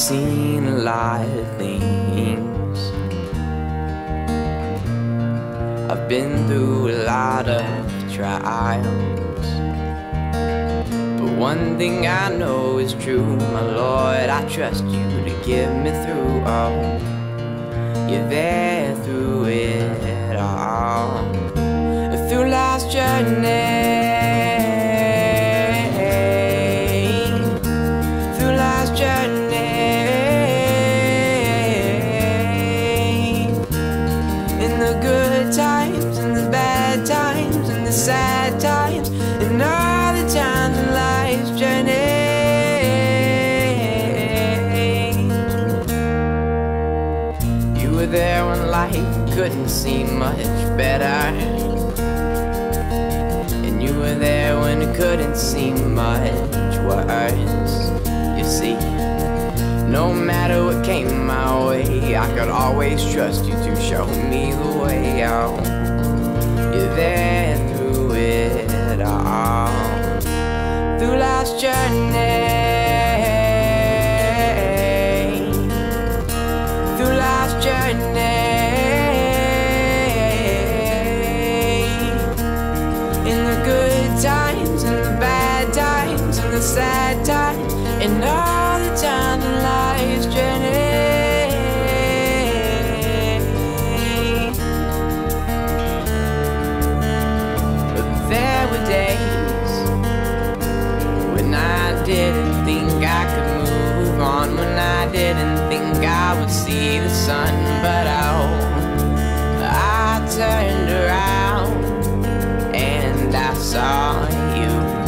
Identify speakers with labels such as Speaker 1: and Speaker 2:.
Speaker 1: seen a lot of things. I've been through a lot of trials, but one thing I know is true, my Lord, I trust you to get me through. Oh, you're there through it all, through life's journey. Sad times and all the times in life's journey. You were there when life couldn't seem much better, and you were there when it couldn't seem much worse. You see, no matter what came my way, I could always trust you to show me the way out. You're there through it all, through life's journey, through life's journey. In the good times and the bad times and the sad times and all the times in life's journey. Didn't think I could move on, when I didn't think I would see the sun, but I turned around and I saw you.